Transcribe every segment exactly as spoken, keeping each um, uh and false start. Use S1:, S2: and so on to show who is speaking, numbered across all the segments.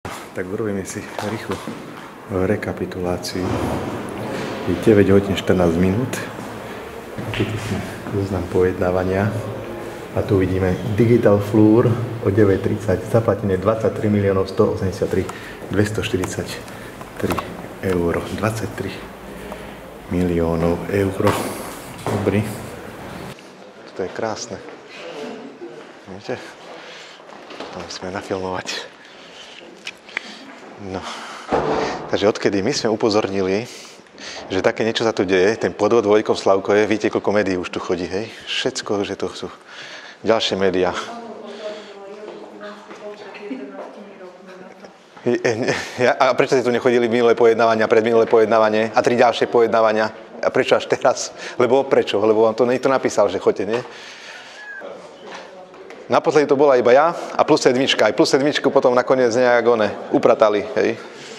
S1: Tak urobíme si rýchlo rekapituláciu. Je deväť hodín štrnásť minút. Tu sme zoznam pojednávania. A tu vidíme Digital Floor o deväť tridsať. Zaplatené dvadsaťtri miliónov stoosemdesiattri tisíc dvestoštyridsaťtri eur. dvadsaťtri miliónov eur. Dobrý. To je krásne. Vidíte? To musíme nafilmovať. No. Takže odkedy my sme upozornili, že také niečo sa tu deje, ten podvod Vojkom Slavkoje, víte, koľko médií už tu chodí, hej? Všetko, že to sú ďalšie médiá. A prečo ste tu nechodili minulé pojednávania, predminulé pojednávanie a tri ďalšie pojednávania? A prečo až teraz? Lebo prečo? Lebo vám to niekto napísal, že chodte, nie? Naposledy to bola iba ja a plus sedmička. Aj plus sedmičku potom nakoniec nejak one upratali, hej?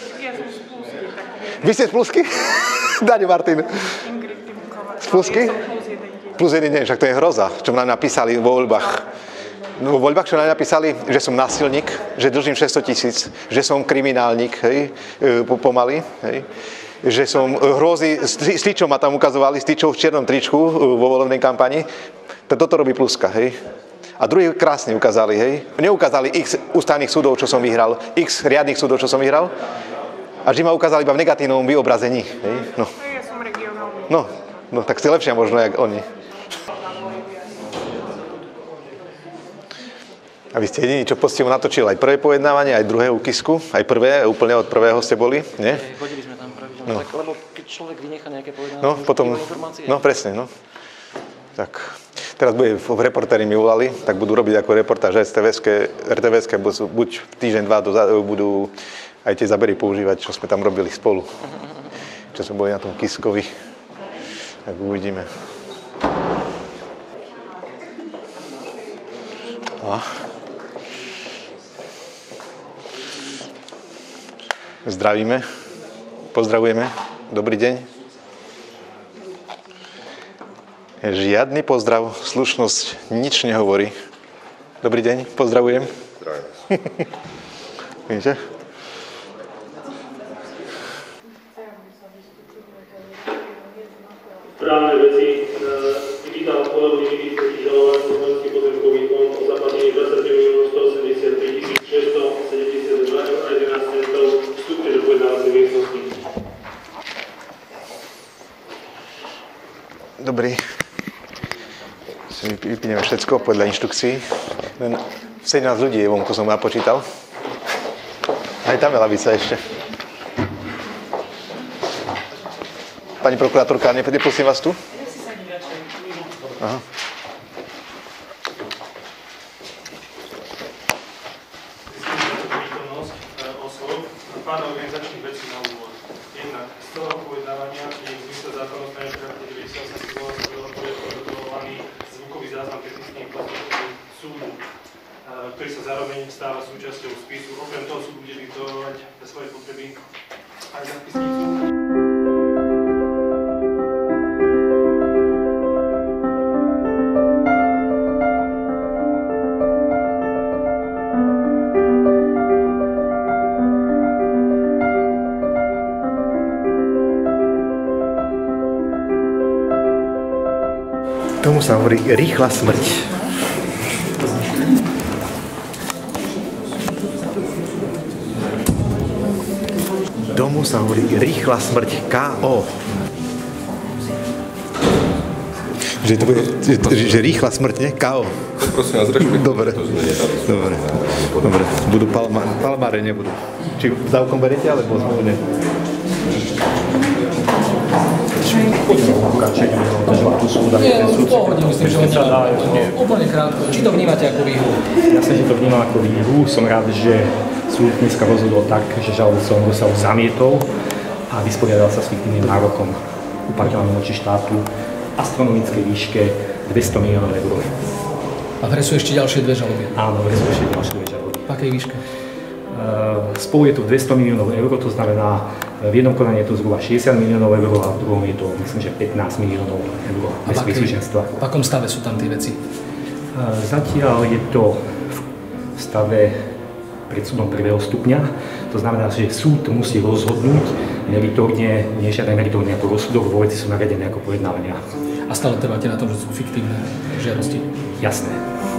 S1: Vy ste z Plusky? Daňo Martin. Z Plusky? Plus jeden deň, však to je hroza, čo nám napísali vo voľbách. Vo voľbách, čo nám napísali, že som násilník, že držím šesťsto tisíc, že som kriminálnik, hej, pomaly, hej. Že som hrôzy, s Tyčom ma tam ukazovali, s Tyčou v čiernom tričku vo volebnej kampani. Toto robí Pluska, hej. A druhý krásne ukázali, hej. Neukázali x ústavných súdov, čo som vyhral, x riadnych súdov, čo som vyhral. A že ma ukázali iba v negatívnom vyobrazení. Hej? No.
S2: Ja som regionálny.
S1: No, no, tak ste lepšia možno, jak oni. A vy ste jediní, čo postivo natočil aj prvé pojednávanie, aj druhé u Kisku. Aj prvé, úplne od prvého ste boli, nie?
S3: Chodili sme tam pravidelne,
S1: no.
S3: Tak, lebo keď človek vynechá nejaké pojednávanie,
S1: no, potom,
S3: informácie.
S1: No, presne, no. Tak, teraz bude, v reportéri mi volali, tak budú robiť ako reportáž es té véske, er té véske, buď týždeň, dva dozadu budú aj tie zábery používať, čo sme tam robili spolu. Čo sme boli na tom Kiskovi. Tak uvidíme. A. Zdravíme. Pozdravujeme. Dobrý deň. Žiadny pozdrav, slušnosť nič nehovorí. Dobrý deň, pozdravujem.
S4: Zdravím.
S1: Vidíte?
S5: Právne veci Digital Floor Limited proti žalovaniu Slovenský pozemkový fond o zaplatení dvadsaťtri miliónov stoosemdesiattri tisíc šesťstosedemdesiatdva eur a jedenásť centov. Vstupte do pojednávacej miestnosti.
S1: Dobrý. Si vypíneme všetko podľa inštrukcií. Len sedemnásť ľudí je vonku, som napočítal. Aj tam je lavica ešte. Pani prokurátorka, nepustím vás tu? Aha.
S5: Pár organizačných vecí na úvod. Jednak z toho pojednávania je v zmysle zákona o strane deväťdesiatosem protokolovaný zvukový záznam technickým postupom súdu, ktorý sa zároveň stáva súčasťou spisu. Okrem toho súd bude vytvoriť pre svoje potreby aj zápisnicu.
S1: Tomu sa hovorí rýchla smrť. Tomu sa hovorí rýchla smrť. ká ó. Že, to bude, že, že rýchla smrť, nie? ká ó.
S4: Prosím vás, rešpektujte.
S1: Dobre. Dobre. Dobre. Budú palma, palmáre, nebudú. Či dávkom beriete, alebo zmluvne?
S3: Nie, no to hodím, myslím, že on dá úplne krátko. Či to vnímate ako výhru?
S6: Ja sa to vnímam ako výhru. Som rád, že súd dneska rozhodol tak, že žalobca dosahu zamietol a vysporiadal sa s fiktívnym nárokom uplatňovaným voči štátu astronomickej výške dvesto miliónov eur.
S3: A v hre sú ešte ďalšie dve žaloby?
S6: Áno, v hre sú ešte ďalšie dve žaloby.
S3: V akej výške?
S6: Spolu je to dvesto miliónov eur, to znamená, v jednom konaní je to zhruba šesťdesiat miliónov eur a v druhom je to, myslím, že pätnásť miliónov eur bez príslušenstva.
S3: V akom stave sú tam tie veci?
S6: Zatiaľ je to v stave pred súdom prvého stupňa. To znamená, že súd musí rozhodnúť meritorne, nie žiadne meritorne ako rozsudok, vo veci sú navedené ako pojednávania.
S3: A stále trváte na tom, že sú fiktívne žiadosti?
S6: Jasné.